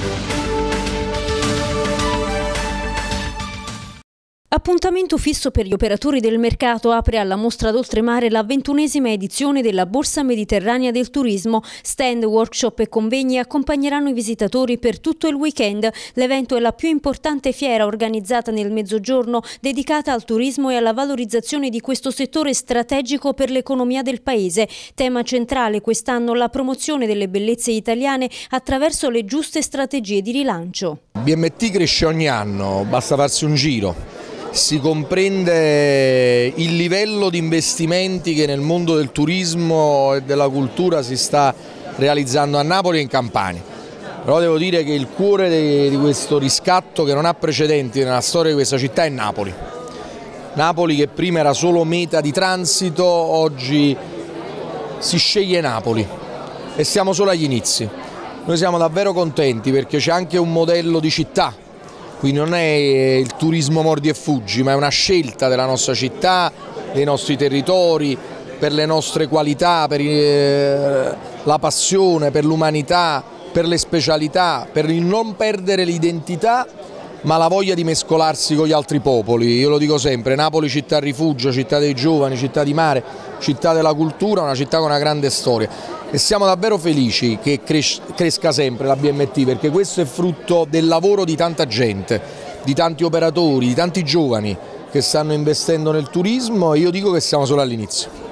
Appuntamento fisso per gli operatori del mercato. Apre alla Mostra d'Oltremare la 21ª edizione della Borsa Mediterranea del Turismo. Stand, workshop e convegni accompagneranno i visitatori per tutto il weekend. L'evento è la più importante fiera organizzata nel Mezzogiorno, dedicata al turismo e alla valorizzazione di questo settore strategico per l'economia del paese. Tema centrale quest'anno la promozione delle bellezze italiane attraverso le giuste strategie di rilancio. BMT cresce ogni anno, basta farsi un giro. Si comprende il livello di investimenti che nel mondo del turismo e della cultura si sta realizzando a Napoli e in Campania. Però devo dire che il cuore di questo riscatto, che non ha precedenti nella storia di questa città, è Napoli. Napoli, che prima era solo meta di transito, oggi si sceglie Napoli e siamo solo agli inizi. Noi siamo davvero contenti perché c'è anche un modello di città. Quindi non è il turismo mordi e fuggi, ma è una scelta della nostra città, dei nostri territori, per le nostre qualità, per la passione, per l'umanità, per le specialità, per il non perdere l'identità, ma la voglia di mescolarsi con gli altri popoli. Io lo dico sempre, Napoli città rifugio, città dei giovani, città di mare, città della cultura, una città con una grande storia. E siamo davvero felici che cresca sempre la BMT, perché questo è frutto del lavoro di tanta gente, di tanti operatori, di tanti giovani che stanno investendo nel turismo, e io dico che siamo solo all'inizio.